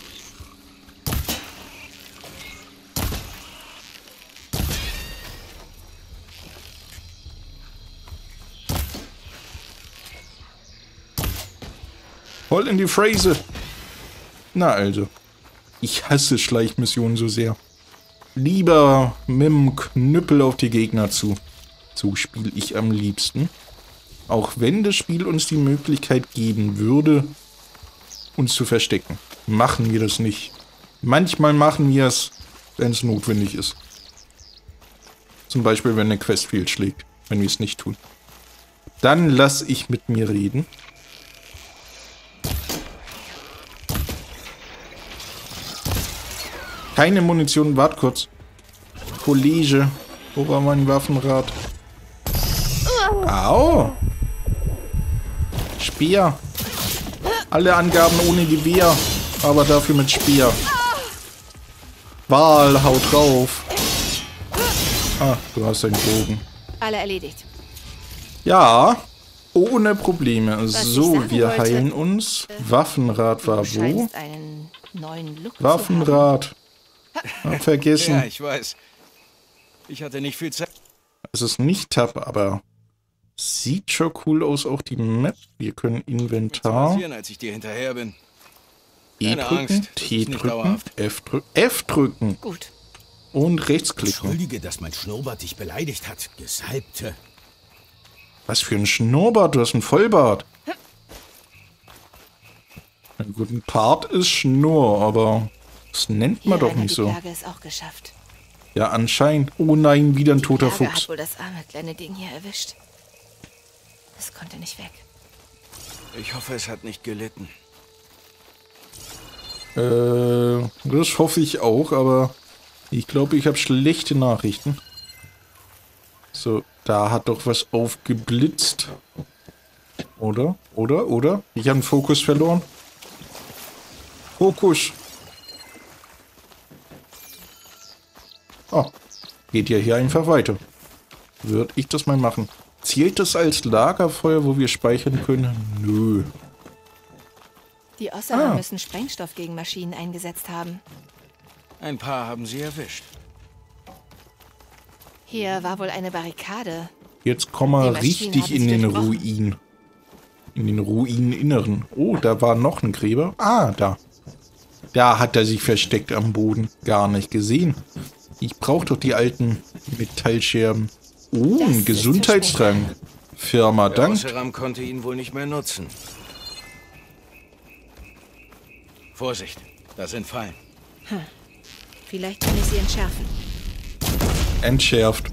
Voll in die Phrase. Na also. Ich hasse Schleichmissionen so sehr. Lieber mit dem Knüppel auf die Gegner zu. So spiele ich am liebsten. Auch wenn das Spiel uns die Möglichkeit geben würde, uns zu verstecken. Machen wir das nicht. Manchmal machen wir es, wenn es notwendig ist. Zum Beispiel, wenn eine Quest fehlschlägt. Wenn wir es nicht tun. Dann lass ich mit mir reden. Keine Munition, wart kurz. Kollege, wo war mein Waffenrad? Au! Speer. Alle Angaben ohne Gewehr, aber dafür mit Speer. Wal, haut drauf. Ah, du hast einen Bogen. Alle erledigt. Ja, ohne Probleme. Was ich So, sagen wir wollte, heilen uns. Waffenrad war Du wo? scheinst einen neuen Look Waffenrad. Hab vergessen. Ja, ich weiß. Ich hatte nicht viel Zeit. Es ist nicht Tab, aber sieht schon cool aus, auch die Map. Wir können Inventar. Passieren, als ich dir hinterher bin. E Keine drücken, Angst, das T ist nicht drücken, dauerhaft. F drücken, F drücken haben. Gut. und rechtsklicken. Entschuldige, dass mein Schnurrbart dich beleidigt hat. Gesalbte. Was für ein Schnurrbart, du hast einen Vollbart. Ein guter Part ist Schnurr, aber das nennt man Hier doch nicht die so. Plage ist auch geschafft. Ja, anscheinend. Oh nein, wieder ein toter Plage Fuchs. hat wohl das arme kleine Ding hier erwischt. Es konnte nicht weg. Ich hoffe, es hat nicht gelitten. Das hoffe ich auch, aber ich glaube, ich habe schlechte Nachrichten. So, da hat doch was aufgeblitzt. Oder? Oder? Ich habe den Fokus verloren. Fokus. Oh, geht ja hier einfach weiter. Würde ich das mal machen. Zählt das als Lagerfeuer, wo wir speichern können? Nö. Die Osserer müssen Sprengstoff gegen Maschinen eingesetzt haben. Ein paar haben sie erwischt. Hier war wohl eine Barrikade. Jetzt kommen wir Die Maschine richtig hat in es den durchbrochen. Ruin. In den Ruineninneren. Oh, da war noch ein Gräber. Ah, da. Da hat er sich versteckt am Boden. Gar nicht gesehen. Ich brauche doch die alten Metallscherben. Oh, Das ein ist Gesundheitstrank. Firma Der Dank. Osseram konnte ihn wohl nicht mehr nutzen. Vorsicht, da sind Fallen. Vielleicht kann ich sie entschärfen. Entschärft.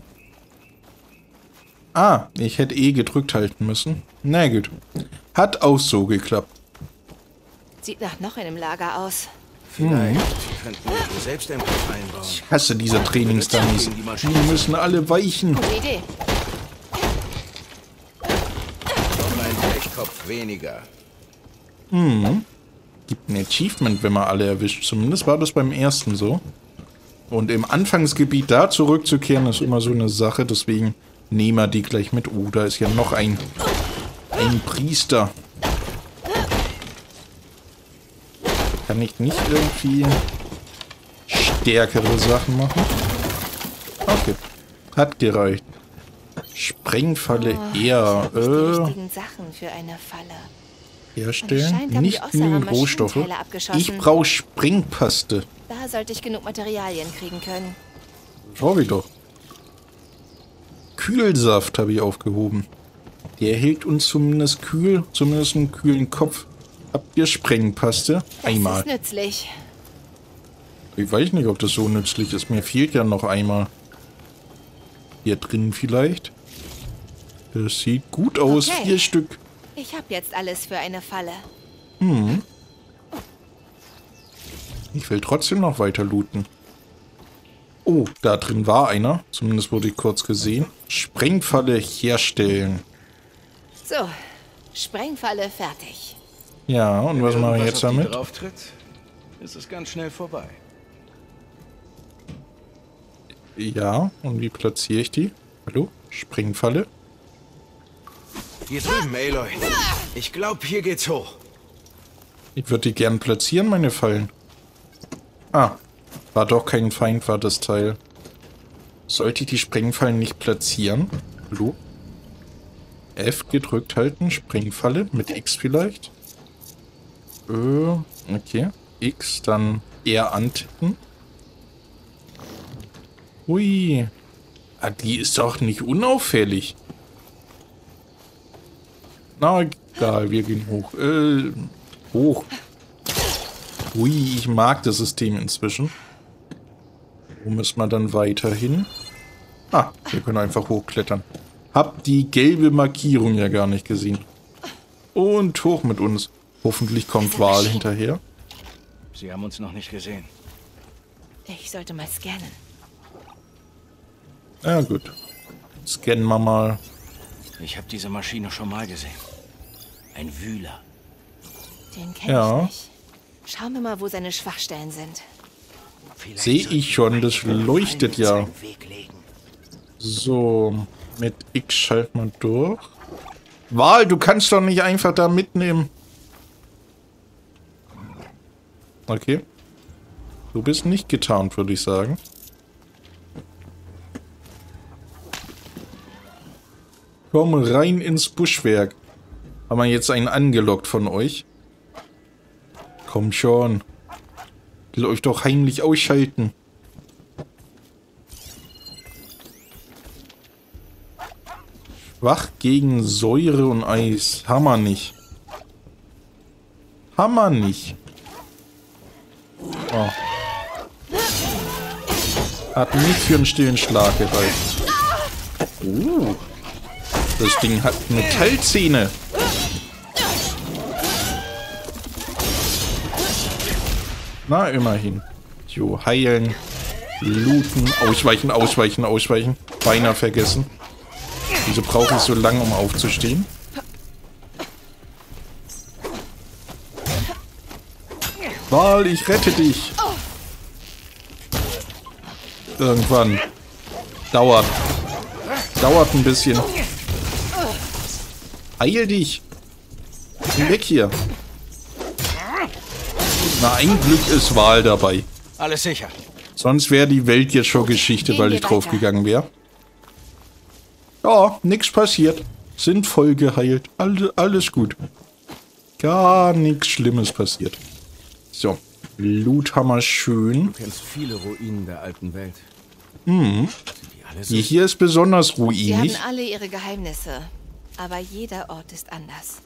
Ah, ich hätte eh gedrückt halten müssen. Na gut. Hat auch so geklappt. Sieht nach noch einem Lager aus. Vielleicht könnten wir hier selbst ein paar Fallen bauen. Ich hasse diese Trainingsdummies. Die müssen alle weichen. Gute Idee. Noch ein Pechkopf weniger. Gibt ein Achievement, wenn man alle erwischt. Zumindest war das beim ersten so. Und im Anfangsgebiet da zurückzukehren, ist immer so eine Sache. Deswegen nehmen wir die gleich mit. Oh, da ist ja noch ein Priester. Kann ich nicht irgendwie stärkere Sachen machen? Okay. Hat gereicht. Sprengfalle eher. Die richtigen Sachen für eine Falle. Herstellen. Anscheinend haben die Nicht Osserer genügend Rohstoffe. Maschinenteile abgeschossen. Ich brauche Sprengpaste. Da sollte ich genug Materialien kriegen können. Schau ich doch. Kühlsaft habe ich aufgehoben. Der hält uns zumindest kühl, zumindest einen kühlen Kopf. Habt ihr Sprengpaste? Das Einmal. ist nützlich. Ich weiß nicht, ob das so nützlich ist. Mir fehlt ja noch einmal. Hier drin vielleicht. Das sieht gut aus. Okay. 4 Stück. Ich habe jetzt alles für eine Falle. Ich will trotzdem noch weiter looten. Oh, da drin war einer. Zumindest wurde ich kurz gesehen. Sprengfalle herstellen. So, Sprengfalle fertig. Ja, und was mache ich jetzt Wenn damit? drauf tritt, ist es ganz schnell vorbei. Ja, und wie platziere ich die? Hallo? Springfalle? Hier drüben, Aloy. Ich glaube, hier geht's hoch. Ich würde die gern platzieren, meine Fallen. Ah, war doch kein Feind, war das Teil. Sollte ich die Sprengfallen nicht platzieren? Hallo? F gedrückt halten, Sprengfalle, mit X vielleicht. Okay. X, dann R antippen. Ui. Ah, die ist doch nicht unauffällig. Na, egal, wir gehen hoch. Hoch. Ui, ich mag das System inzwischen. Wo müssen wir dann weiterhin? Ah, wir können einfach hochklettern. Hab die gelbe Markierung ja gar nicht gesehen. Und hoch mit uns. Hoffentlich kommt Wal hinterher. Sie haben uns noch nicht gesehen. Ich sollte mal scannen. Ja gut. Scannen wir mal. Ich habe diese Maschine schon mal gesehen. Ein Wühler. Den kenne Ja. ich nicht. Schauen wir mal, wo seine Schwachstellen sind. Vielleicht Sehe sollten ich schon, wir das einen leuchtet Feind ja. seinen Weg legen. So, mit X schalten wir durch. Wal, du kannst doch nicht einfach da mitnehmen. Okay. Du bist nicht getarnt, würde ich sagen. Komm rein ins Buschwerk. Haben wir jetzt einen angelockt von euch? Komm schon. Will euch doch heimlich ausschalten. Schwach gegen Säure und Eis. Hammer nicht. Hammer nicht. Oh. Hat nicht für einen stillen Schlag gereicht. Das Ding hat Metallzähne. Na, immerhin. Jo, heilen. Looten. Ausweichen, ausweichen, ausweichen. Beinahe vergessen. Wieso brauche ich so lange, um aufzustehen? Wal, ich rette dich. Irgendwann. Dauert. Dauert ein bisschen. Heil dich. Komm weg hier. Na, ein Glück ist Wal dabei. Alles sicher. Sonst wäre die Welt jetzt schon Geschichte, weil ich draufgegangen wäre. Ja, nichts passiert. Sind voll geheilt. Alles gut. Gar nichts Schlimmes passiert. So, Loot haben wir schön. Du kennst viele Ruinen der alten Welt. Sind die alle so? Hier ist besonders Sie haben ruinig. alle ihre Geheimnisse. Aber jeder Ort ist anders.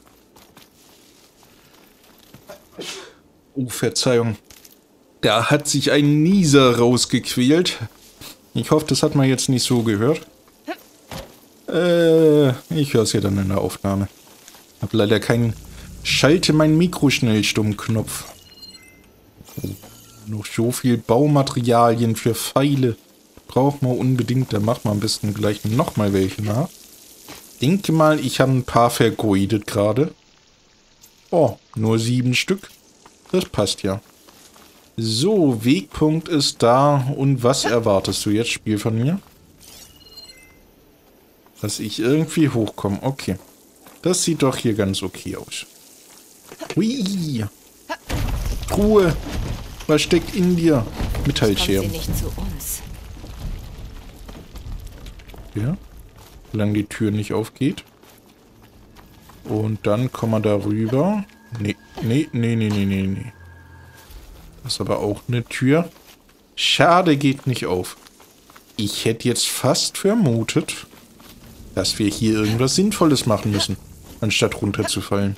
Oh, Verzeihung. Da hat sich ein Nieser rausgequält. Ich hoffe, das hat man jetzt nicht so gehört. Ich höre es ja dann in der Aufnahme. Hab leider keinen Schalte mein Mikro schnell stumm Knopf. Oh, noch so viel Baumaterialien für Pfeile. Braucht man unbedingt. Da macht man am besten gleich nochmal welche nach. Denke mal, ich habe ein paar vergeudet gerade. Oh, nur 7 Stück. Das passt ja. So, Wegpunkt ist da. Und was erwartest du jetzt, Spiel von mir? Dass ich irgendwie hochkomme. Okay. Das sieht doch hier ganz okay aus. Hui. Truhe. Was steckt in dir? Kommt sie Metallscherben. nicht zu uns. Ja. Solange die Tür nicht aufgeht. Und dann kommen wir da rüber. Nee. Das ist aber auch eine Tür. Schade, geht nicht auf. Ich hätte jetzt fast vermutet, dass wir hier irgendwas Sinnvolles machen müssen, anstatt runterzufallen.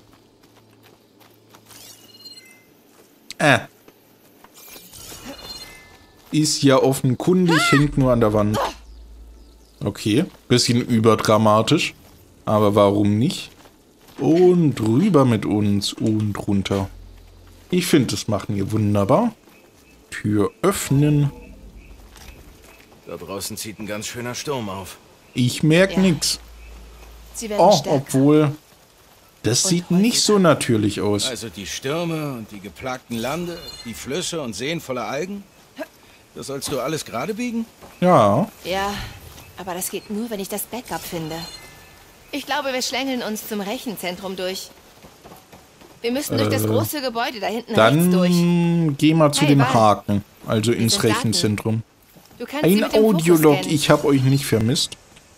Ist ja offenkundig, hängt nur an der Wand. Okay, bisschen überdramatisch. Aber warum nicht? Und rüber mit uns und runter. Ich finde, das machen wir wunderbar. Tür öffnen. Da draußen zieht ein ganz schöner Sturm auf. Ich merke Ja. nichts. Sie werden Oh, stärker. obwohl... Das sieht nicht so natürlich aus. Also die Stürme und die geplagten Lande, die Flüsse und Seen voller Algen? Das sollst du alles gerade biegen? Ja. Ja, aber das geht nur, wenn ich das Backup finde. Ich glaube, wir schlängeln uns zum Rechenzentrum durch. Wir müssen durch das große Gebäude da hinten rechts durch. Dann geh mal zu Hey, den Val. Haken, also ins sind Daten. Rechenzentrum. Du kannst sie Ein mit dem Fokus Audiolog, scannen. ich habe euch nicht vermisst.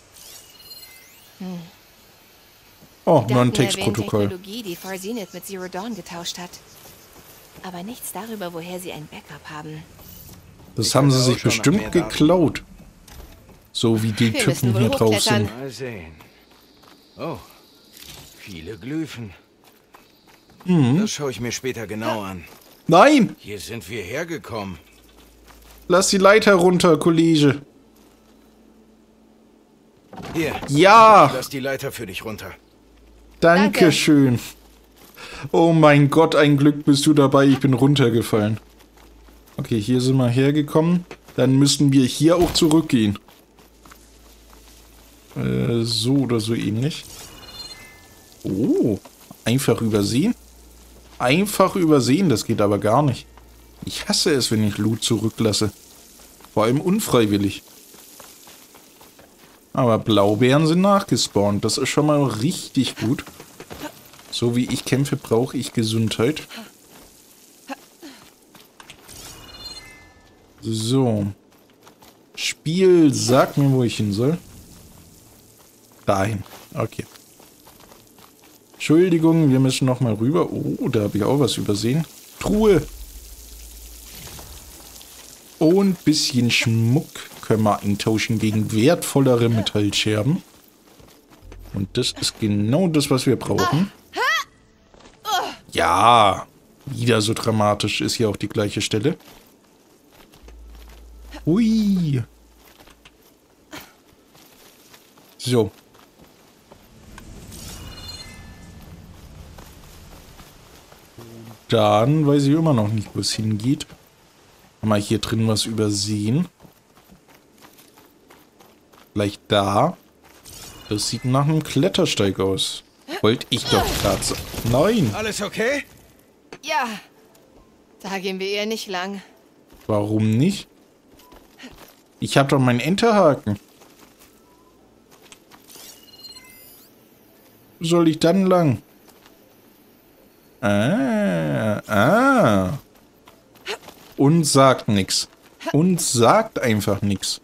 Oh, Die nur ein Daten erwähnen Textprotokoll. Technologie, die Far Zenith mit Zero Dawn getauscht hat. Aber nichts darüber, woher sie ein Backup haben. Das Ich haben sie könnte sich auch schon nach bestimmt mehr Daten. geklaut. So wie die Wir Typen müssen wohl hier drauf hochklettern. sind. Mal sehen. Oh, viele Glyphen. Das schaue ich mir später genau an. Nein! Hier sind wir hergekommen. Lass die Leiter runter, Kollege. Hier, Ja! lass die Leiter für dich runter. Dankeschön. Oh mein Gott, ein Glück bist du dabei. Ich bin runtergefallen. Okay, hier sind wir hergekommen. Dann müssen wir hier auch zurückgehen. So oder so ähnlich. Oh, einfach übersehen. Einfach übersehen, das geht aber gar nicht. Ich hasse es, wenn ich Loot zurücklasse. Vor allem unfreiwillig. Aber Blaubeeren sind nachgespawnt. Das ist schon mal richtig gut. So wie ich kämpfe, brauche ich Gesundheit. So. Spiel, sag mir, wo ich hin soll. Dahin. Okay. Entschuldigung, wir müssen noch mal rüber. Oh, da habe ich auch was übersehen. Truhe. Und bisschen Schmuck können wir eintauschen gegen wertvollere Metallscherben. Und das ist genau das, was wir brauchen. Ja, wieder so dramatisch ist hier auch die gleiche Stelle. Ui. So. Dann weiß ich immer noch nicht, wo es hingeht. Haben wir hier drin was übersehen? Vielleicht da. Das sieht nach einem Klettersteig aus. Wollte ich doch gerade sagen. Nein. Alles okay? Ja, da gehen wir eher nicht lang. Warum nicht? Ich habe doch meinen Enterhaken. Soll ich dann lang? Und sagt nix. Und sagt einfach nix.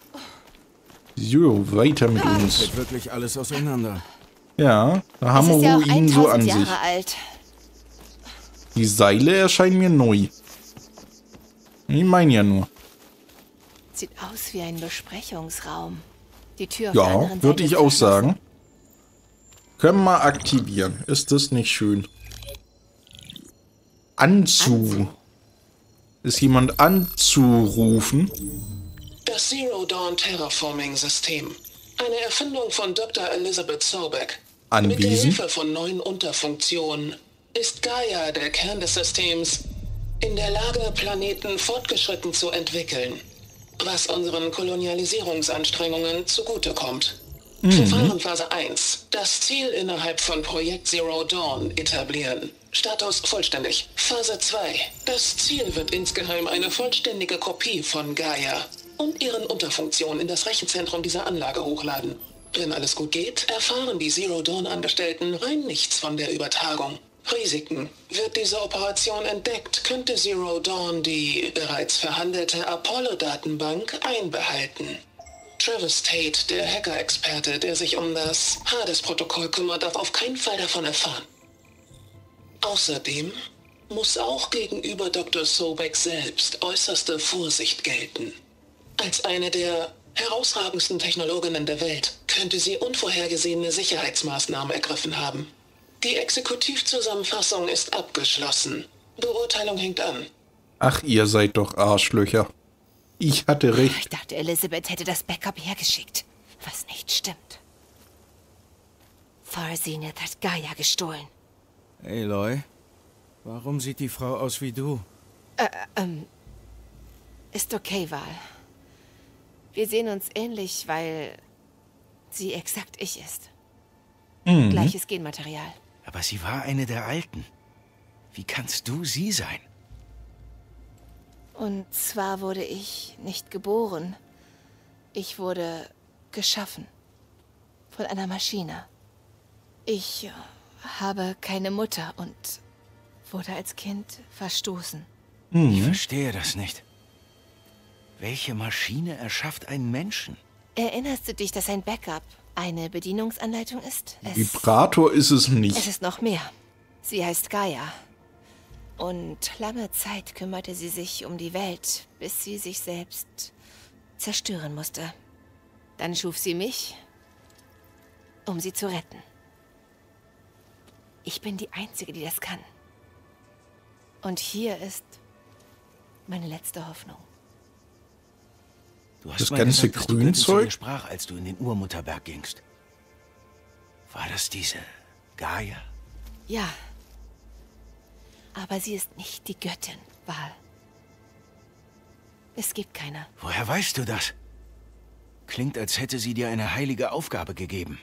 So, weiter mit uns. Fällt wirklich alles auseinander. Ja, da haben Es ist wir ja auch Ruinen so 1000 an Jahre sich. alt. Die Seile erscheinen mir neu. Ich meine ja nur. Sieht aus wie ein Besprechungsraum. Die Tür auf der Ja, anderen würde Seite ich ist auch verschlossen. sagen. Können wir aktivieren. Ist das nicht schön? Anzu. Ist jemand anzurufen? Das Zero Dawn Terraforming System. Eine Erfindung von Dr. Elizabeth Sobeck. Mit der Anwesend? Hilfe von neuen Unterfunktionen ist Gaia, der Kern des Systems, in der Lage, Planeten fortgeschritten zu entwickeln, was unseren Kolonialisierungsanstrengungen zugutekommt. Verfahrenphase 1. Das Ziel innerhalb von Projekt Zero Dawn etablieren. Status vollständig. Phase 2. Das Ziel wird insgeheim eine vollständige Kopie von Gaia und ihren Unterfunktionen in das Rechenzentrum dieser Anlage hochladen. Wenn alles gut geht, erfahren die Zero Dawn-Angestellten rein nichts von der Übertragung. Risiken. Wird diese Operation entdeckt, könnte Zero Dawn die bereits verhandelte Apollo-Datenbank einbehalten. Travis Tate, der Hacker-Experte, der sich um das Hades-Protokoll kümmert, darf auf keinen Fall davon erfahren. Außerdem muss auch gegenüber Dr. Sobeck selbst äußerste Vorsicht gelten. Als eine der herausragendsten Technologinnen der Welt könnte sie unvorhergesehene Sicherheitsmaßnahmen ergriffen haben. Die Exekutivzusammenfassung ist abgeschlossen. Beurteilung hängt an. Ach, ihr seid doch Arschlöcher. Ich hatte recht. Ich dachte, Elizabeth hätte das Backup hergeschickt. Was nicht stimmt. Far Zenith hat Gaia gestohlen. Aloy, warum sieht die Frau aus wie du? Ist okay, Val. Wir sehen uns ähnlich, weil sie exakt ich ist. Gleiches Genmaterial. Aber sie war eine der Alten. Wie kannst du sie sein? Und zwar wurde ich nicht geboren. Ich wurde geschaffen. Von einer Maschine. Ich habe keine Mutter und wurde als Kind verstoßen. Ich verstehe das nicht. Welche Maschine erschafft einen Menschen? Erinnerst du dich, dass ein Backup eine Bedienungsanleitung ist? Vibrator ist es Es nicht. ist noch mehr. Sie heißt Gaia. Und lange Zeit kümmerte sie sich um die Welt, bis sie sich selbst zerstören musste. Dann schuf sie mich, um sie zu retten. Ich bin die Einzige, die das kann. Und hier ist meine letzte Hoffnung. Du hast Das mal ganze gesagt, dass die Göttin zu Grünzeug? dir sprach, als du in den Urmutterberg gingst. War das diese Gaia? Ja. Aber sie ist nicht die Göttin, Val. Es gibt keine. Woher weißt du das? Klingt, als hätte sie dir eine heilige Aufgabe gegeben.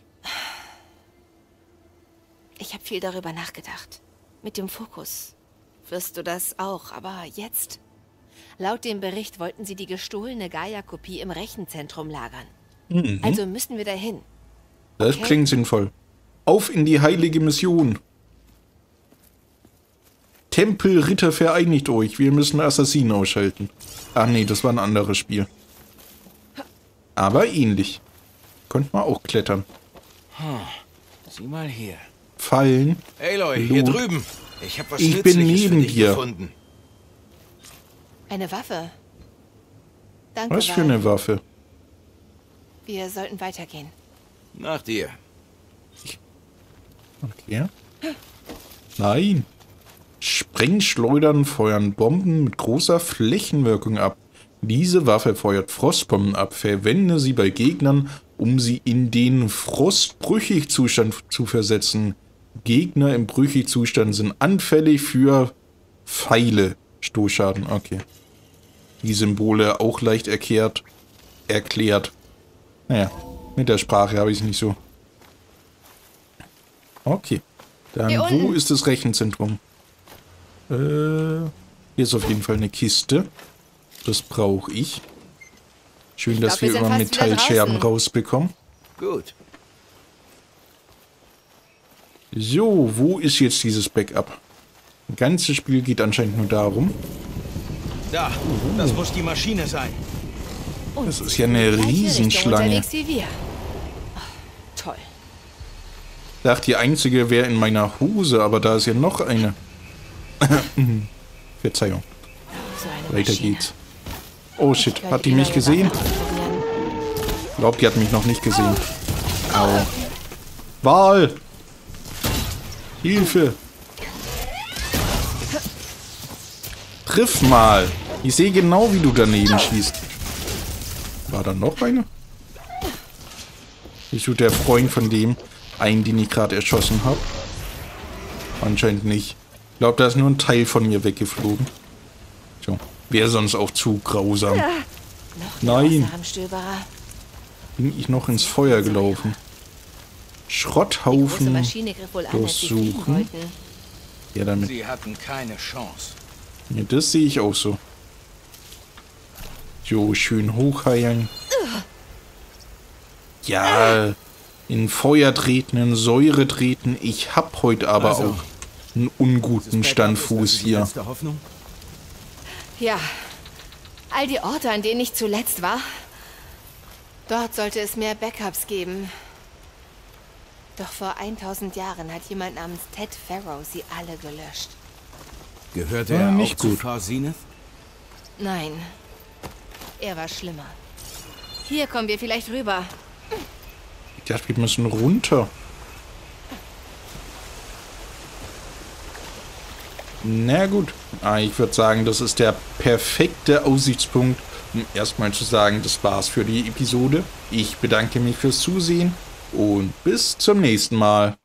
Ich habe viel darüber nachgedacht. Mit dem Fokus wirst du das auch, aber jetzt? Laut dem Bericht wollten sie die gestohlene Gaia-Kopie im Rechenzentrum lagern. Also müssen wir dahin. Das Okay. klingt sinnvoll. Auf in die heilige Mission. Tempelritter, vereinigt euch. Wir müssen Assassinen ausschalten. Ach nee, das war ein anderes Spiel. Aber ähnlich. Könnte man auch klettern. Sieh mal hier. Fallen. Aloy, hier Loot. drüben. Ich habe was Ich bin Nützliches für neben dich dir. gefunden. Eine Waffe. Danke, Was für Val. eine Waffe. Wir sollten weitergehen. Nach dir. Okay. Nein. Sprengschleudern feuern Bomben mit großer Flächenwirkung ab. Diese Waffe feuert Frostbomben ab. Verwende sie bei Gegnern, um sie in den Frostbrüchig-Zustand zu versetzen. Gegner im Brüchig-Zustand sind anfällig für Pfeile. Stoßschaden, okay. Die Symbole auch leicht erklärt. Naja, mit der Sprache habe ich es nicht so. Okay. Dann, Hier wo unten. ist das Rechenzentrum? Hier ist auf jeden Fall eine Kiste. Das brauche ich. Schön, dass glaub, wir wir sind immer fast wieder Metallscherben draußen. rausbekommen. Gut. So, wo ist jetzt dieses Backup? Das ganze Spiel geht anscheinend nur darum. Da, das muss die Maschine sein. Und Das ist ja eine gleiche Richtung Riesenschlange. unterwegs wie wir. Ach, toll. Ich dachte, die einzige wäre in meiner Hose, aber da ist ja noch eine. Verzeihung. So eine Weiter Maschine. geht's. Oh shit, Könnte hat die die mich neue gesehen? Waffe ausprobieren. Ich glaube, die hat mich noch nicht gesehen. Au. Wal! Hilfe! Triff mal! Ich sehe genau, wie du daneben schießt. War da noch eine? Bist du der Freund von dem einen, den ich gerade erschossen habe? Anscheinend nicht. Ich glaube, da ist nur ein Teil von mir weggeflogen. So. Wäre sonst auch zu grausam. Noch Nein. Stöberer. Bin ich noch ins Feuer gelaufen. Die große Schrotthaufen Maschine griff wohl an, als sie fliegen durchsuchen. wollten. Ja, damit. Sie hatten keine Chance. Ja, das sehe ich auch so. So, schön hochheilen. Ja, in Feuer treten, in Säure treten. Ich hab heute aber Also, auch einen unguten Standfuß Die hier. letzte Hoffnung? Ja, all die Orte, an denen ich zuletzt war. Dort sollte es mehr Backups geben. Doch vor 1000 Jahren hat jemand namens Ted Farrow sie alle gelöscht. Gehörte Ja, er nicht auch zu gut. Far Zenith? Nein, er war schlimmer. Hier kommen wir vielleicht rüber. Ich dachte, wir müssen runter. Na gut. Ich würde sagen, das ist der perfekte Aussichtspunkt, um erstmal zu sagen, das war's für die Episode. Ich bedanke mich fürs Zusehen und bis zum nächsten Mal.